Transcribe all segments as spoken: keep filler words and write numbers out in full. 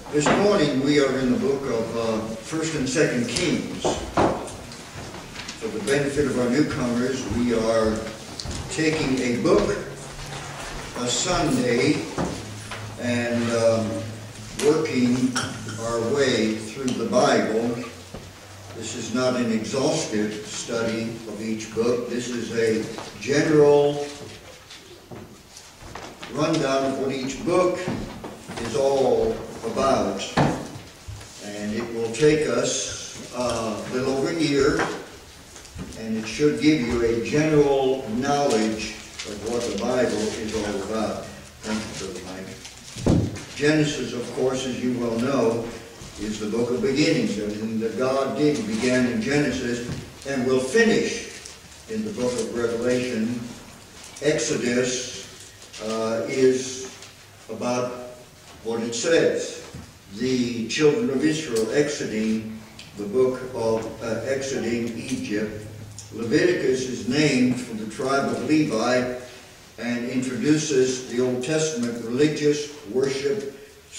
This morning we are in the book of uh, First and Second Kings. For the benefit of our newcomers, we are taking a book a Sunday and um, working our way through the Bible. This is not an exhaustive study of each book. This is a general rundown of what each book is all about. And it will take us uh, a little over a year, and it should give you a general knowledge of what the Bible is all about. Thank you, Brother Mike. Genesis, of course, as you well know, is the book of beginnings. Everything that God did began in Genesis and will finish in the book of Revelation. Exodus uh, is about what it says. The children of Israel exiting the book of uh, exiting Egypt. Leviticus is named from the tribe of Levi and introduces the Old Testament religious worship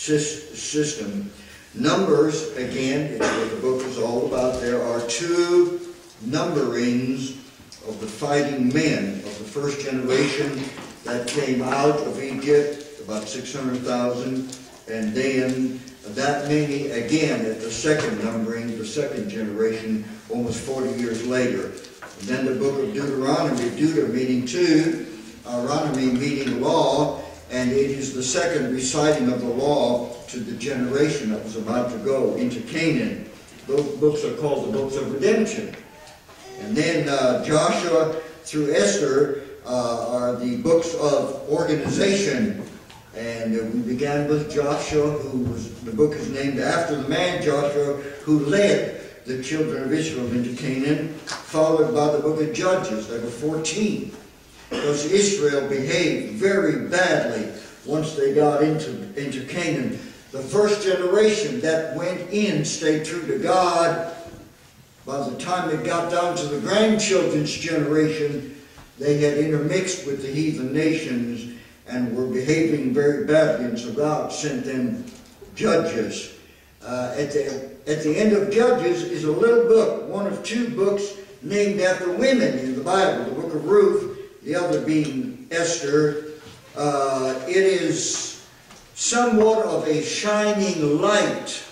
system. Numbers, again, is what the book is all about. There are two numberings of the fighting men of the first generation that came out of Egypt, about six hundred thousand, and then that many again at the second numbering, the second generation, almost forty years later. And then the book of Deuteronomy, Deuter meaning two, Deuteronomy meaning law, and it is the second reciting of the law to the generation that was about to go into Canaan. Those books are called the books of redemption. And then uh, Joshua through Esther uh, are the books of organization. And uh, we began with Joshua, who was, the book is named after the man Joshua, who led the children of Israel into Canaan, followed by the book of Judges. There were fourteen. Because Israel behaved very badly once they got into, into Canaan. The first generation that went in stayed true to God. By the time it got down to the grandchildren's generation, they had intermixed with the heathen nations and were behaving very badly, and so God sent them judges. Uh, at, the, at the end of Judges is a little book, one of two books named after women in the Bible, the book of Ruth, the other being Esther. Uh, it is somewhat of a shining light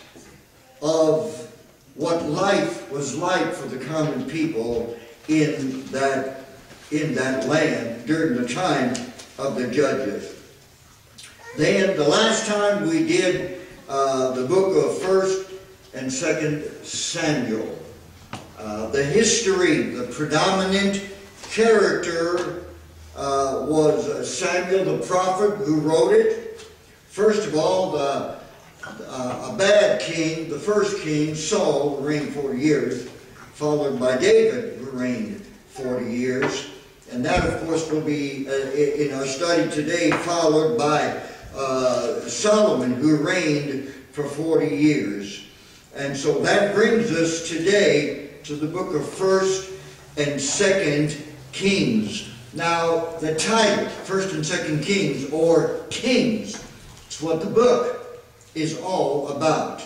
of what life was like for the common people in that, in that land during the time of the Judges. Then the last time we did uh, the book of First and Second Samuel. Uh, the history, the predominant character uh, was Samuel the prophet who wrote it. First of all, the, uh, a bad king, the first king, Saul, who reigned forty years, followed by David, who reigned forty years. And that, of course, will be, uh, in our study today, followed by uh, Solomon, who reigned for forty years. And so that brings us today to the book of First and Second Kings. Now, the title, First and Second Kings, or Kings, it's what the book is all about.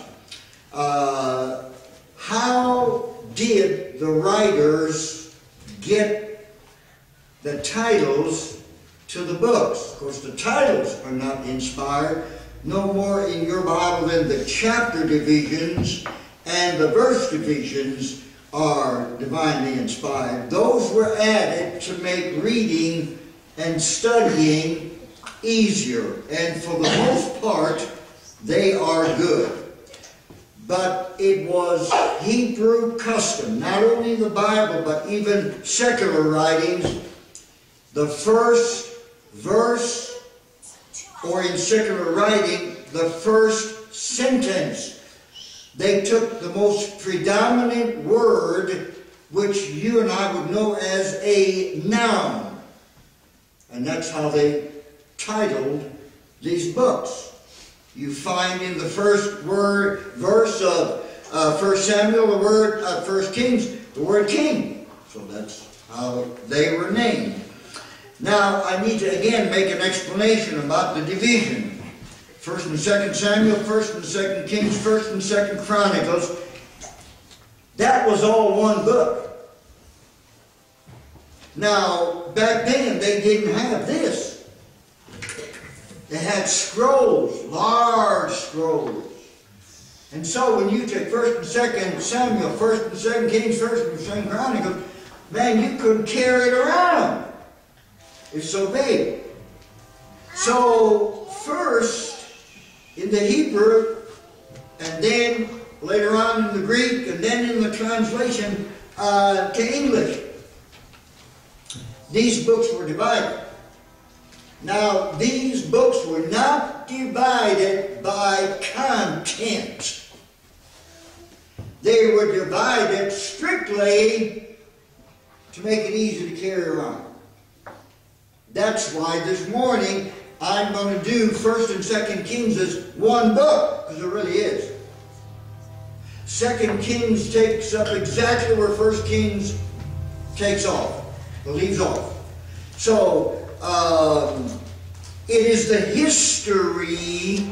Uh, how did the writers get the titles to the books? Of course, the titles are not inspired, no more in your Bible than the chapter divisions and the verse divisions are divinely inspired. Those were added to make reading and studying easier, and for the most part, they are good. But it was Hebrew custom, not only the Bible, but even secular writings. The first verse, or in secular writing, the first sentence. They took the most predominant word, which you and I would know as a noun. And that's how they titled these books. You find in the first word, verse of uh, First Samuel, the word, uh, First Kings, the word king. So that's how they were named. Now, I need to again make an explanation about the division. First and Second Samuel, First and Second Kings, First and Second Chronicles. That was all one book. Now, back then, they didn't have this. They had scrolls, large scrolls. And so when you take First and Second Samuel, First and Second Kings, First and Second Chronicles, man, you couldn't carry it around. It's so big. So, first, in the Hebrew, and then later on in the Greek, and then in the translation uh, to English, these books were divided. Now, these books were not divided by content. They were divided strictly to make it easy to carry around. That's why this morning I'm going to do First and Second Kings as one book, because it really is. Second Kings takes up exactly where First Kings takes off. It leaves off. So, um, it is the history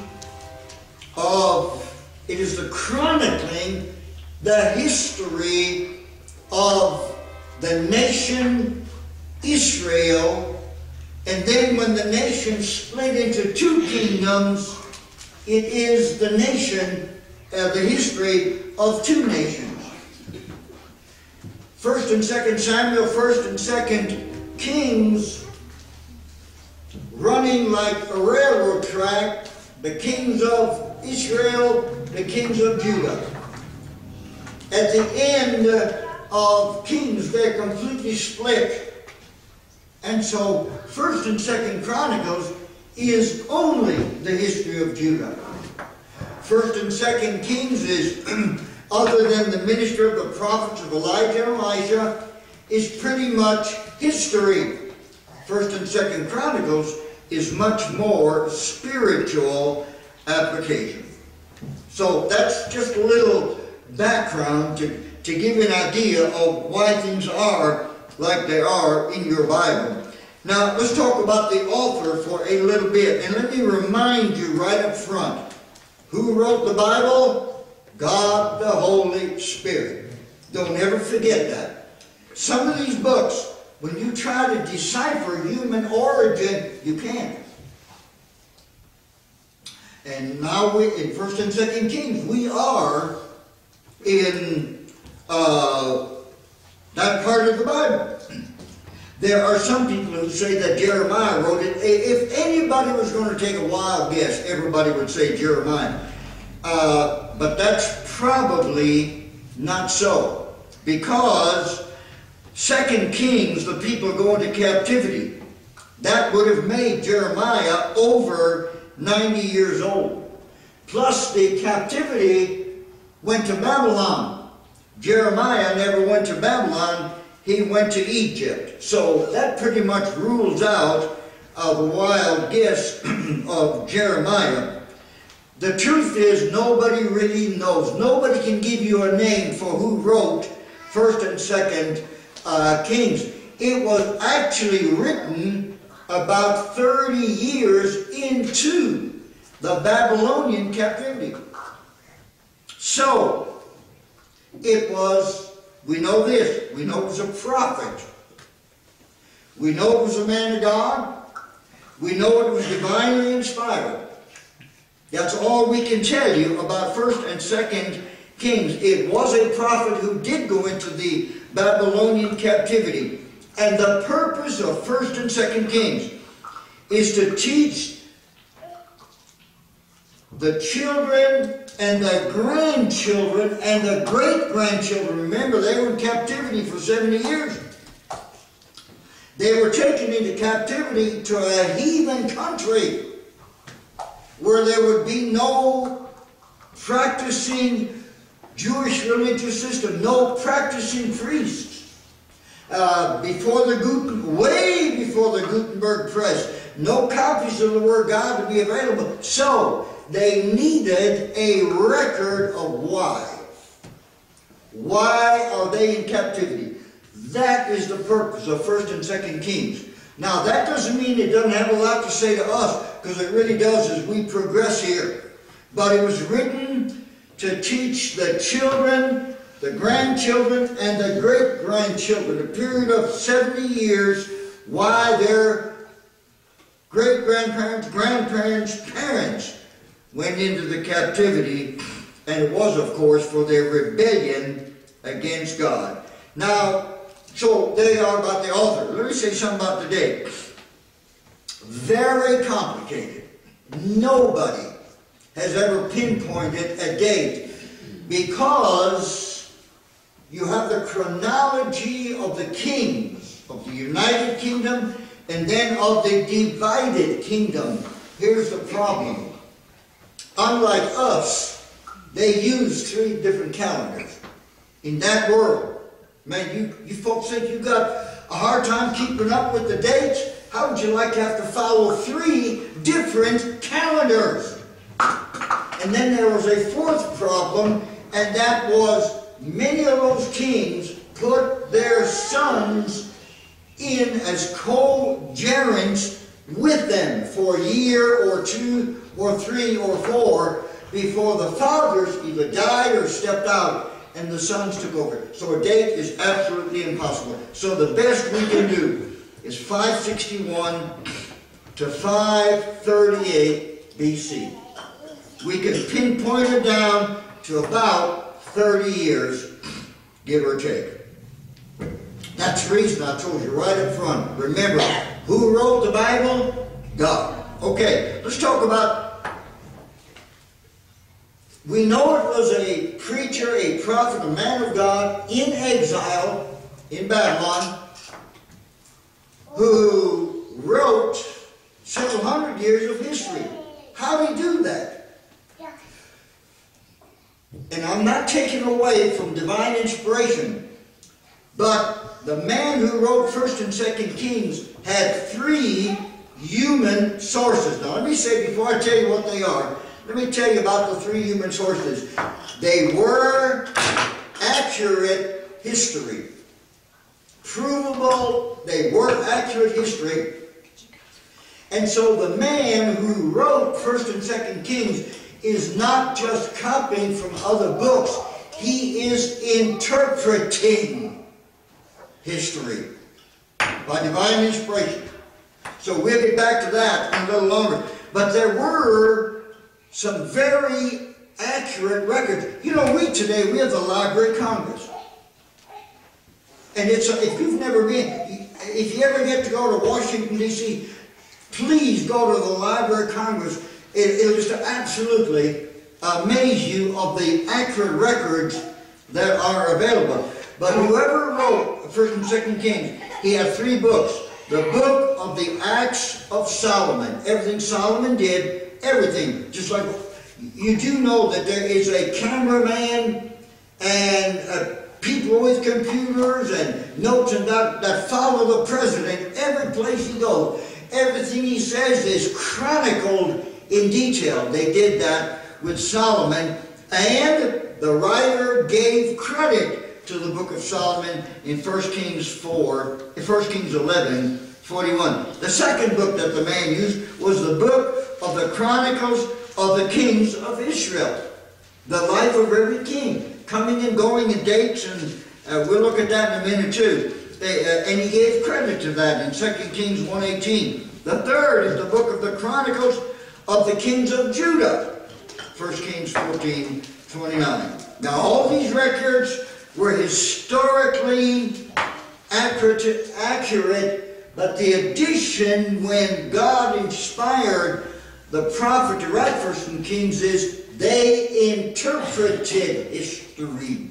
of, it is the chronicling, the history of the nation Israel, and then when the nation split into two kingdoms, it is the nation, uh, the history of two nations. First and Second Samuel, First and Second Kings, running like a railroad track, the kings of Israel, the kings of Judah. At the end of Kings, they're completely split. And so, First and Second Chronicles is only the history of Judah. First and Second Kings is, other than the ministry of the prophets of Elijah and Elisha, is pretty much history. First and Second Chronicles is much more spiritual application. So that's just a little background to, to give you an idea of why things are like they are in your Bible. Now, let's talk about the author for a little bit. And let me remind you right up front, who wrote the Bible? God the Holy Spirit. Don't ever forget that. Some of these books, when you try to decipher human origin, you can't. And now we, in First and Second Kings, we are in uh, that part of the Bible. There are some people who say that Jeremiah wrote it. If anybody was going to take a wild guess, everybody would say Jeremiah. Uh, but that's probably not so. Because Second Kings, the people go into captivity. That would have made Jeremiah over ninety years old. Plus the captivity went to Babylon. Jeremiah never went to Babylon. He went to Egypt. So that pretty much rules out uh, the wild guess of Jeremiah. The truth is, nobody really knows. Nobody can give you a name for who wrote First and Second uh, Kings. It was actually written about thirty years into the Babylonian captivity. So, it was, we know this, we know it was a prophet. We know it was a man of God. We know it was divinely inspired. That's all we can tell you about First and Second Kings. It was a prophet who did go into the Babylonian captivity. And the purpose of First and Second Kings is to teach the children and the grandchildren and the great-grandchildren. Remember, they were in captivity for seventy years. They were taken into captivity to a heathen country where there would be no practicing Jewish religious system, no practicing priests. Uh, before the Guten, way before the Gutenberg press, no copies of the Word of God would be available. So, they needed a record of why. Why are they in captivity? That is the purpose of First and Second Kings. Now, that doesn't mean it doesn't have a lot to say to us. because it really does as we progress here. But it was written to teach the children, the grandchildren, and the great-grandchildren, a period of seventy years, why their great-grandparents, grandparents, parents went into the captivity, and it was, of course, for their rebellion against God. Now, so they are about the author. Let me say something about the date. Very complicated. Nobody has ever pinpointed a date because you have the chronology of the kings of the United Kingdom and then of the divided kingdom. Here's the problem. Unlike us, they use three different calendars. In that world, man, you, you folks think you got a hard time keeping up with the dates? How would you like to have to follow three different calendars? And then there was a fourth problem, and that was many of those kings put their sons in as co-gerents with them for a year or two or three or four before the fathers either died or stepped out and the sons took over. So a date is absolutely impossible. So the best we can do is five sixty-one to five thirty-eight B C. We can pinpoint it down to about thirty years, give or take. That's the reason I told you right up front. Remember, who wrote the Bible? God. Okay, let's talk about, we know it was a preacher, a prophet, a man of God in exile in Babylon who wrote several hundred years of history. How did he do that? And I'm not taking away from divine inspiration, but the man who wrote First and Second Kings had three human sources. Now let me say, before I tell you what they are, let me tell you about the three human sources. They were accurate history. Provable, they were accurate history. And so the man who wrote First and Second Kings is not just copying from other books. He is interpreting history by divine inspiration. So we'll get back to that in a little longer. But there were some very accurate records. You know, we today, we have the Library of Congress. And it's, if you've never been, if you ever get to go to Washington, D C, please go to the Library of Congress. It, it'll just absolutely amaze you of the accurate records that are available. But whoever wrote First and Second Kings, he had three books. The book of the Acts of Solomon. Everything Solomon did, everything. Just like, you do know that there is a cameraman and uh, people with computers and notes and that, that follow the president every place he goes. Everything he says is chronicled in detail. They did that with Solomon, and the writer gave credit to the book of Solomon in First Kings four, First Kings eleven, forty-one. The second book that the man used was the book of the Chronicles of the Kings of Israel. The life of every king, coming and going in dates, and uh, we'll look at that in a minute too. They, uh, and he gave credit to that in Second Kings one eighteen. The third is the book of the Chronicles of the Kings of Judah, First Kings fourteen, twenty-nine. Now all these records were historically accurate, accurate, but the addition when God inspired the prophet to write First and Kings is they interpreted history.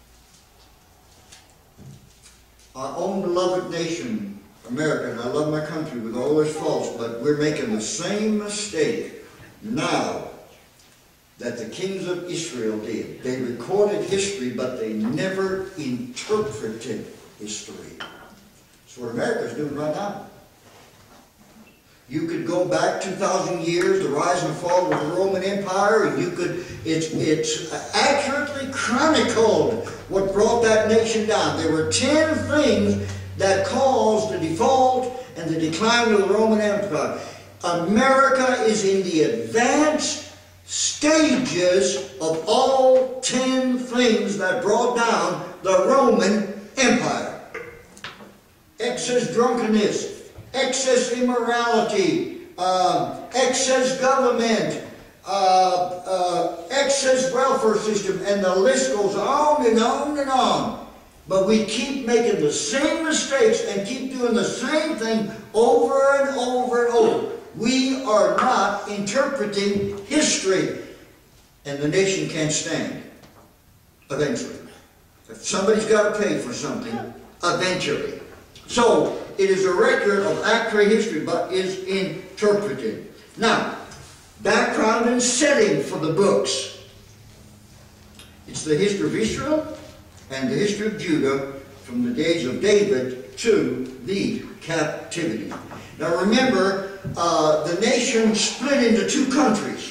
Our own beloved nation, America, and I love my country with all its faults, but we're making the same mistake now that the kings of Israel did. They recorded history, but they never interpreted history. That's what America's doing right now. You could go back two thousand years, the rise and fall of the Roman Empire, and you could, it's, it's accurately chronicled what brought that nation down. There were ten things that caused the default and the decline of the Roman Empire. America is in the advanced stages of all ten things that brought down the Roman Empire. Excess drunkenness, excess immorality, uh, excess government, uh, uh, excess welfare system, and the list goes on and on and on. But we keep making the same mistakes and keep doing the same thing over and over and over. We are not interpreting history, and the nation can't stand eventually. If somebody's got to pay for something, eventually. So, it is a record of accurate history, but is interpreted. Now, background and setting for the books. It's the history of Israel and the history of Judah from the days of David to the captivity. Now remember, uh, the nation split into two countries.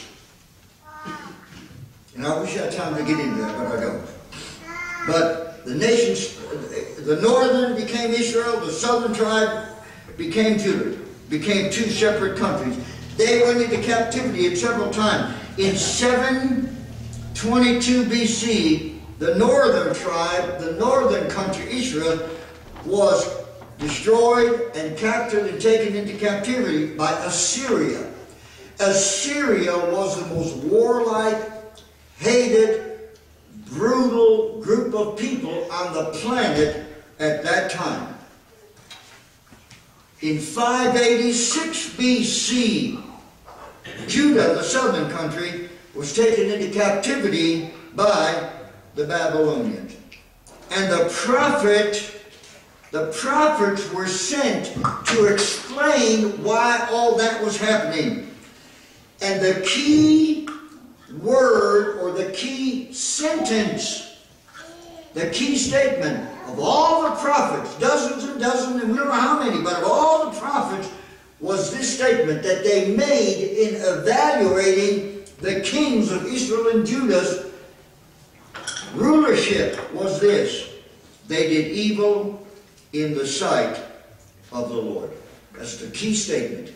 And I wish I had time to get into that, but I don't. But the nation, the northern became Israel, the southern tribe became Judah, became two separate countries. They went into captivity at several times. In seven twenty-two B C, the northern tribe, the northern country, Israel, was destroyed and captured and taken into captivity by Assyria. Assyria was the most warlike, hated, brutal group of people on the planet at that time. In five eighty-six B C, Judah, the southern country, was taken into captivity by the Babylonians. And the prophet, the prophets were sent to explain why all that was happening. And the key word, or the key sentence, the key statement of all the prophets, dozens and dozens, and we don't know how many, but of all the prophets, was this statement that they made in evaluating the kings of Israel and Judah's rulership was this: they did evil in the sight of the Lord. That's the key statement.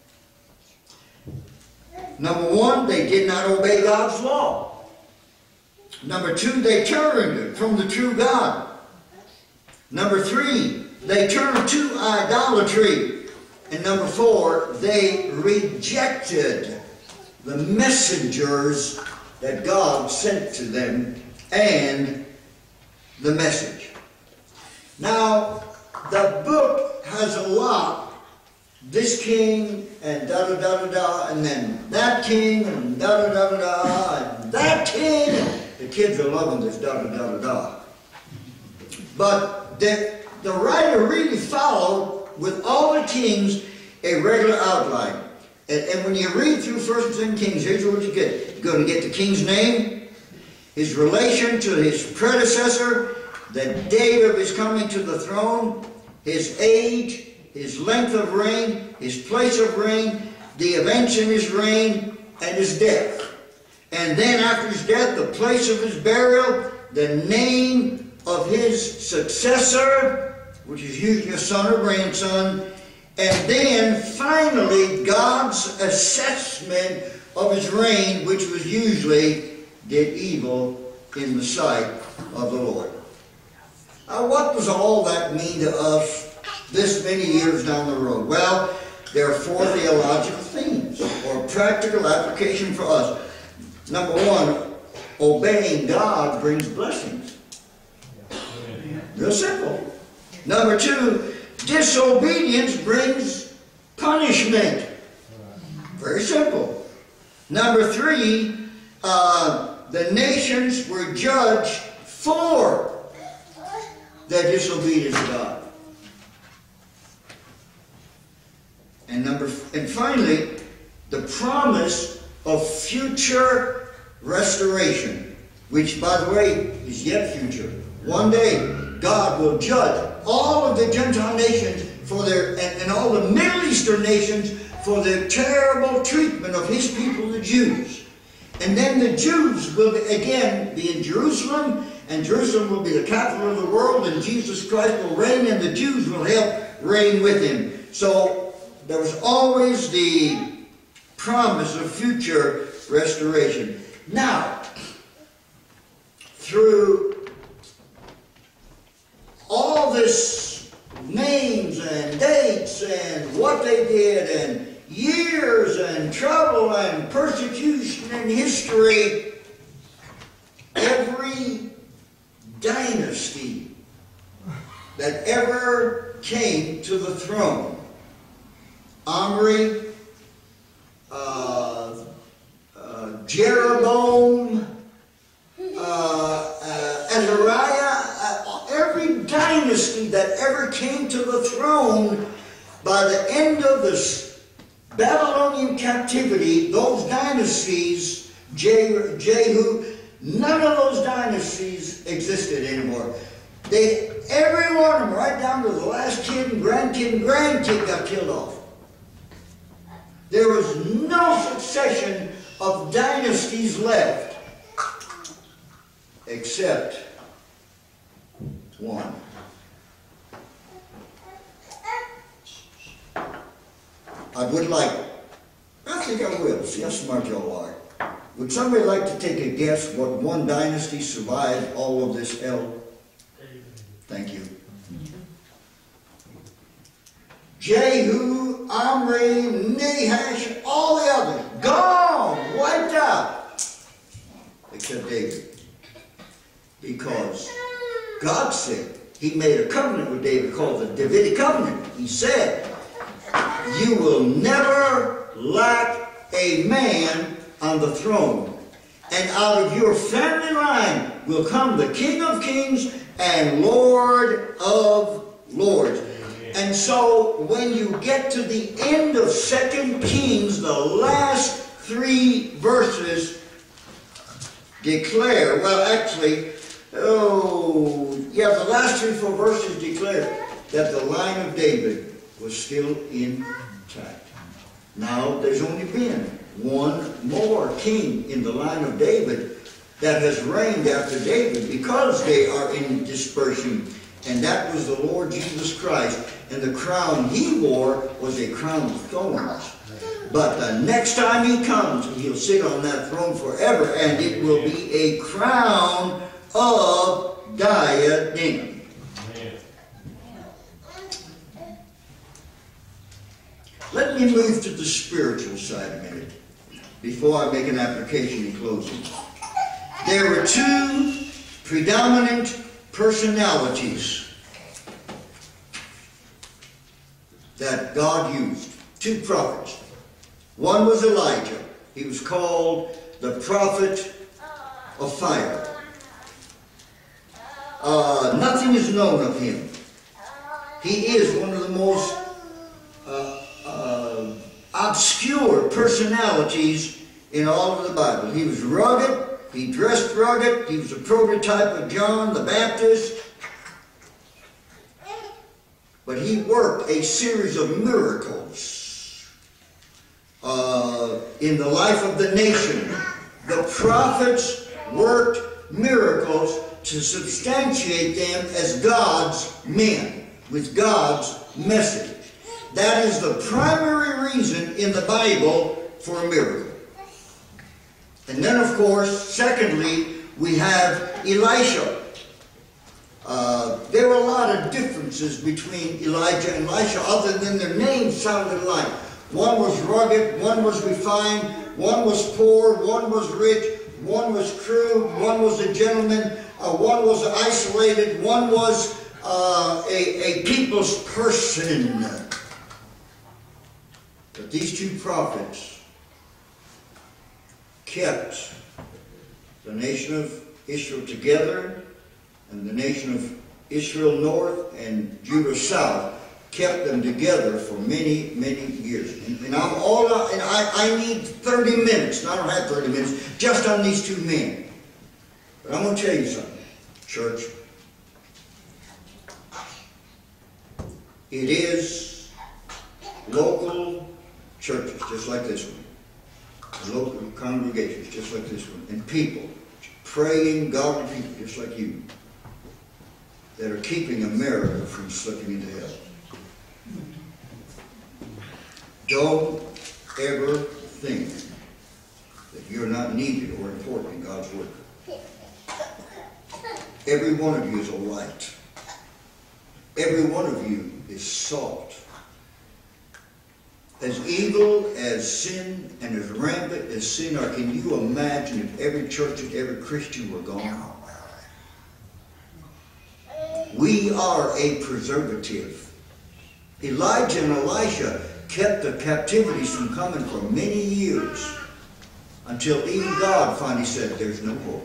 Number one, they did not obey God's law. Number two, they turned from the true God. Number three, they turned to idolatry. And number four, they rejected the messengers that God sent to them and the message. Now, the book has a lot. This king and da da da da da, and then that king and da da da da da, and that king. The kids are loving this da da da da da. But the, the writer really followed with all the kings a regular outline. And, and when you read through First and Second Kings, here's what you get. You're going to get the king's name, his relation to his predecessor, the date of his coming to the throne, his age, his length of reign, his place of reign, the events in his reign, and his death. And then after his death, the place of his burial, the name of his successor, which is usually a son or grandson, and then finally God's assessment of his reign, which was usually did evil in the sight of the Lord. Now, what does all that mean to us this many years down the road? Well, there are four theological themes or practical application for us. Number one, obeying God brings blessings. Real simple. Number two, disobedience brings punishment. Very simple. Number three, uh, the nations were judged for their disobedience to God. And number, and finally, the promise of future restoration, which, by the way, is yet future. One day, God will judge all of the Gentile nations for their, and, and all the Middle Eastern nations for their terrible treatment of his people, the Jews. And then the Jews will again be in Jerusalem, and Jerusalem will be the capital of the world, and Jesus Christ will reign, and the Jews will help reign with him. So there was always the promise of future restoration. Now, through all this names and dates and what they did and years and trouble and persecution and history, every dynasty that ever came to the throne, Omri, uh, uh, Jeroboam, uh, uh, Azariah, uh, every dynasty that ever came to the throne, by the end of the Babylonian captivity, those dynasties, Je Jehu, none of those dynasties existed anymore. They, every one of them, right down to the last kid and grandkid and grandkid, got killed off. There was no succession of dynasties left, except one. I would like, I think I will, see how smart y'all are. Would somebody like to take a guess what one dynasty survived all of this hell? Thank you. Jehu, Omri, Nahash, all the others, gone, wiped out, except David. Because God said, He made a covenant with David called the Davidic covenant. He said, you will never lack a man on the throne, and out of your family line will come the King of Kings and Lord of Lords. Amen. And so when you get to the end of Second Kings, the last three verses declare, well actually, oh, yeah, the last three, four verses declare that the line of David was still intact. Now, there's only been one more king in the line of David that has reigned after David, because they are in dispersion, and that was the Lord Jesus Christ. And the crown He wore was a crown of thorns. But the next time He comes, He'll sit on that throne forever, and it will be a crown of diadem. Let me move to the spiritual side a minute before I make an application in closing. There were two predominant personalities that God used, two prophets. One was Elijah. He was called the prophet of fire. Uh, nothing is known of him. He is one of the most uh, uh, obscure personalities in all of the Bible. He was rugged. He dressed rugged. He was a prototype of John the Baptist. But he worked a series of miracles uh, in the life of the nation. The prophets worked miracles to substantiate them as God's men, with God's message. That is the primary reason in the Bible for a miracle. And then, of course, secondly, we have Elisha. Uh, there were a lot of differences between Elijah and Elisha, other than their names sounded alike. One was rugged, one was refined, one was poor, one was rich, one was crude, one was a gentleman, uh, one was isolated, one was uh, a, a people's person. But these two prophets kept the nation of Israel together, and the nation of Israel north and Judah south kept them together for many, many years. And, and I'm all and I, I need thirty minutes, and I don't have thirty minutes, just on these two men. But I'm going to tell you something, church. It is local churches, just like this one. Local congregations, just like this one. And people, praying godly people, just like you, that are keeping America from slipping into hell. Don't ever think that you're not needed or important in God's work. Every one of you is a light. Every one of you is salt. As evil as sin and as rampant as sin are, can you imagine if every church and every Christian were gone? We are a preservative. Elijah and Elisha kept the captivities from coming for many years until even God finally said, there's no hope.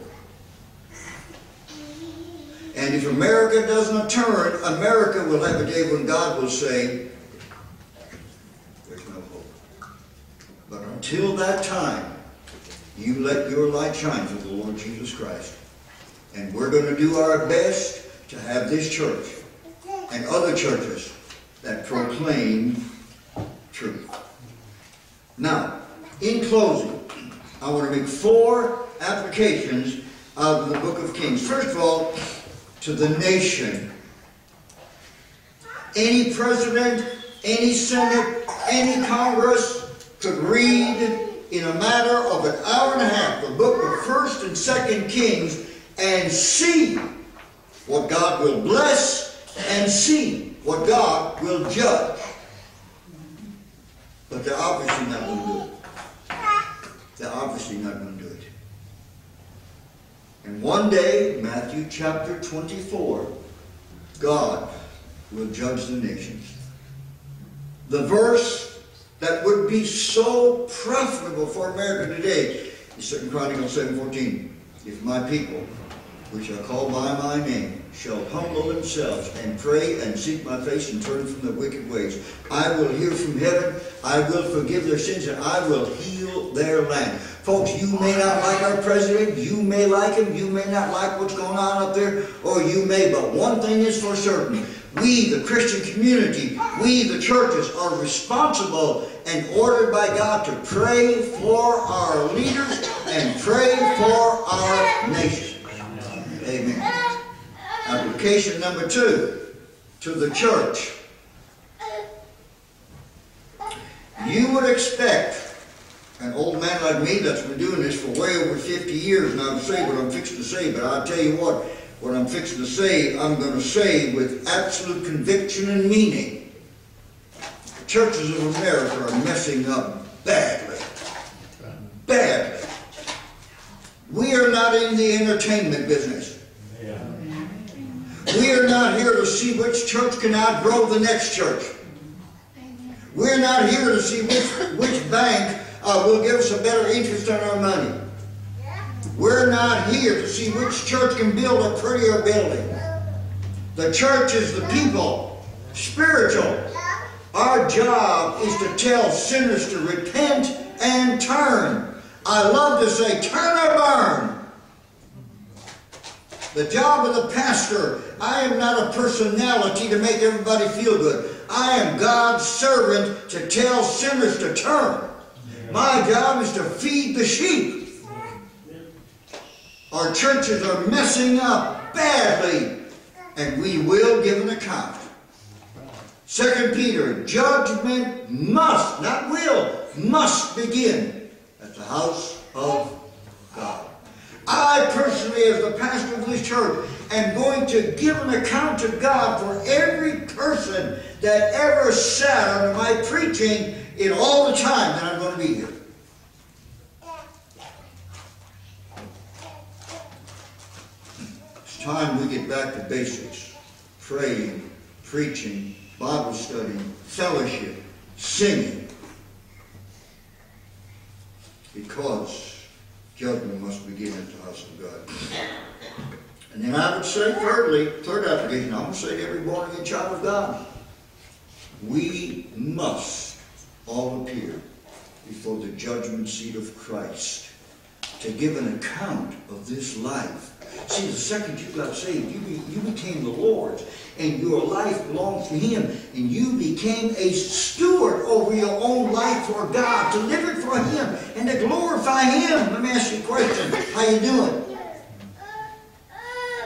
And if America does not turn, America will have a day when God will say, there's no hope. But until that time, you let your light shine for the Lord Jesus Christ. And we're going to do our best to have this church and other churches that proclaim truth. Now, in closing, I want to make four applications of the book of Kings. First of all, to the nation. Any president, any senate, any Congress could read in a matter of an hour and a half the book of First and Second Kings and see what God will bless and see what God will judge. But they're obviously not going to do it. They're obviously not going to do it. And one day, Matthew chapter twenty-four, God will judge the nations. The verse that would be so profitable for America today is Second Chronicles seven fourteen. If my people, which are called by my name, shall humble themselves and pray and seek my face and turn from their wicked ways, I will hear from heaven, I will forgive their sins, and I will heal their land. Folks, you may not like our president, you may like him, you may not like what's going on up there, or you may, but one thing is for certain. We, the Christian community, we, the churches, are responsible and ordered by God to pray for our leaders and pray for our nation. Amen. Application number two, to the church. You would expect an old man like me that's been doing this for way over fifty years now to say what I'm fixing to say, but I'll tell you what, what I'm fixing to say, I'm going to say with absolute conviction and meaning. The churches of America are messing up badly. Badly. We are not in the entertainment business. We are not here to see which church can outgrow the next church. We're not here to see which, which bank uh, will give us a better interest on our money. We're not here to see which church can build a prettier building. The church is the people, spiritual. Our job is to tell sinners to repent and turn. I love to say, turn or burn. The job of the pastor, I am not a personality to make everybody feel good. I am God's servant to tell sinners to turn. My job is to feed the sheep. Our churches are messing up badly, and we will give an account. Second Peter, judgment must, not will, must begin at the house of God. I personally, as the pastor of this church, am going to give an account to God for every person that ever sat under my preaching in all the time that I'm going to be here. It's time we get back to basics. Praying, preaching, Bible studying, fellowship, singing. Because judgment must begin at the house of God. And then I would say, thirdly, third application, I would say to every born again child of God, we must all appear before the judgment seat of Christ to give an account of this life. See, the second you got saved, you, be, you became the Lord's, and your life belongs to Him, and you became a steward over your own life for God, to live it for Him, and to glorify Him. Let me ask you a question. How you doing?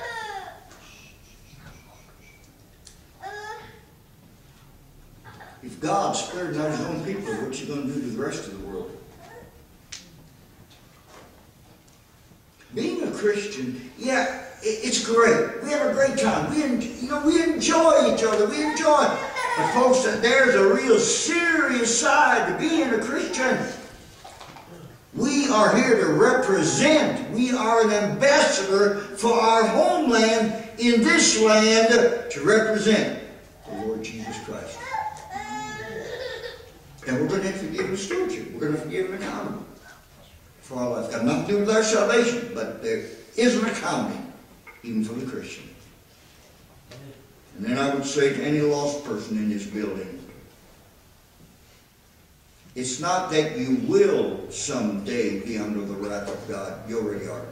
If God spared not his own people, what's he going to do to the rest of the world? Being a Christian, yeah, it's great. We have a great time. We, you know, we enjoy each other. We enjoy it. But folks, there's a real serious side to being a Christian. We are here to represent. We are an ambassador for our homeland in this land to represent the Lord Jesus Christ. And we're going to have to give him stewardship. We're going to forgive him and honor him for our life. Got nothing to do with our salvation, but there is an accounting, even for the Christian. And then I would say to any lost person in this building, it's not that you will someday be under the wrath of God. You already are.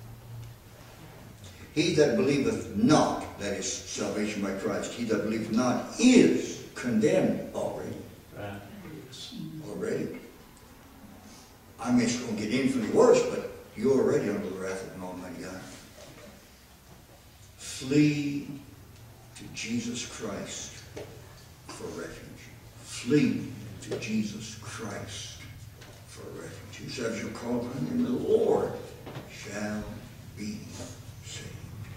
He that believeth not, that is salvation by Christ, he that believeth not is condemned already. Right. Already. I mean, it's going to get infinitely worse, but you're already under the wrath of an almighty God. Flee to Jesus Christ for refuge. Flee to Jesus Christ for refuge. Whosoever shall call upon him, the Lord shall be saved.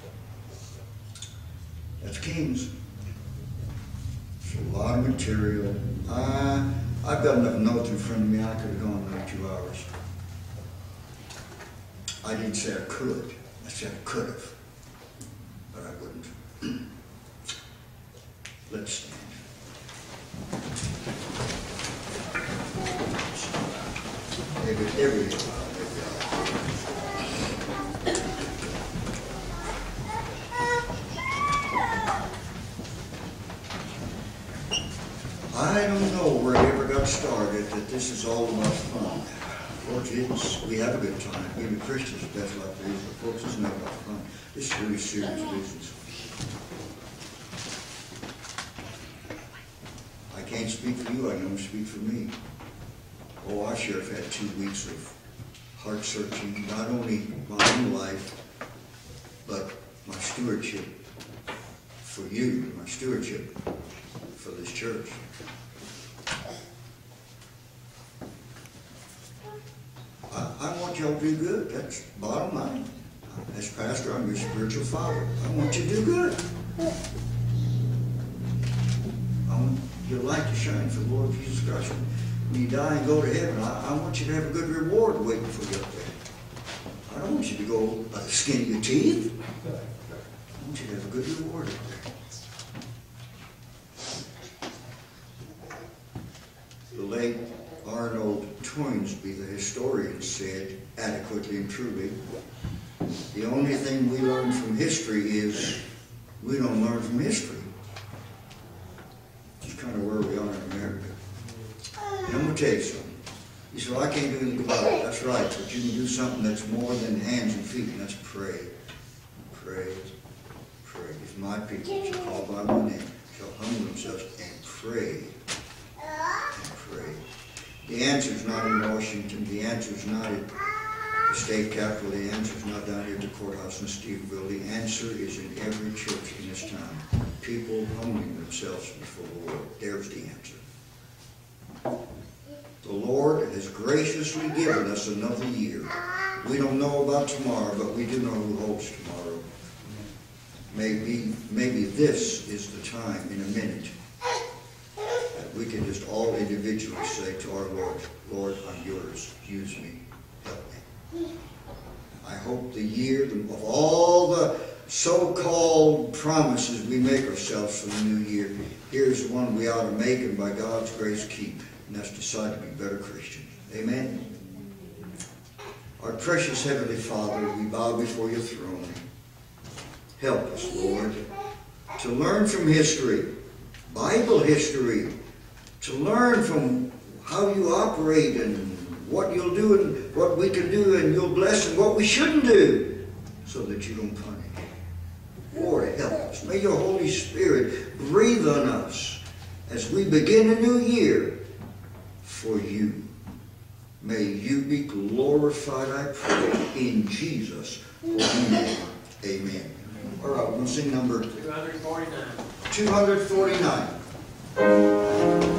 That's Kings. It's a lot of material. I, I've got enough notes in front of me. I could have gone another two hours. I didn't say I could. I said I could have. But I wouldn't. Let's stand. Every, every, every, I don't know where it ever got started that this is all about fun. Folks, it's, we have a good time. Being a Christian is the best life there is, but folks, it's not about fun. This is really serious business. I can't speak for you, I can only speak for me. Oh, our sheriff had two weeks of heart searching, not only my own life, but my stewardship for you, my stewardship for this church. I, I want y'all to do good. That's the bottom line. As pastor, I'm your spiritual father. I want you to do good. I want your light to shine for the Lord Jesus Christ. When you die and go to heaven, I, I want you to have a good reward waiting for you up there. I don't want you to go by the skin of your teeth. I want you to have a good reward up there. The late Arnold Toynbee, the historian, said adequately and truly, the only thing we learn from history is we don't learn from history. It's kind of where we are in America. And I'm going to tell you something. You say, well, I can't do anything about it. That's right, but you can do something that's more than hands and feet, and that's pray. Pray. Pray. If my people shall call by my name, shall humble themselves and pray. And pray. The answer is not in Washington. The answer is not at the state capitol. The answer is not down here at the courthouse in Steveville. The answer is in every church in this town. People humbling themselves before the Lord. There's the answer. The Lord has graciously given us another year. We don't know about tomorrow, but we do know who holds tomorrow. Maybe, maybe this is the time in a minute that we can just all individually say to our Lord, Lord, I'm yours. Use me. Help me. I hope the year, of all the so-called promises we make ourselves for the new year, here's one we ought to make and by God's grace keep. And that's decide to be better Christians. Amen. Our precious Heavenly Father, we bow before your throne. Help us, Lord, to learn from history, Bible history, to learn from how you operate and what you'll do and what we can do and you'll bless and what we shouldn't do so that you don't punish. Lord, help us. May your Holy Spirit breathe on us as we begin a new year for you. May you be glorified, I pray, in Jesus' holy name. Amen. All right, we'll sing number two forty-nine. two forty-nine.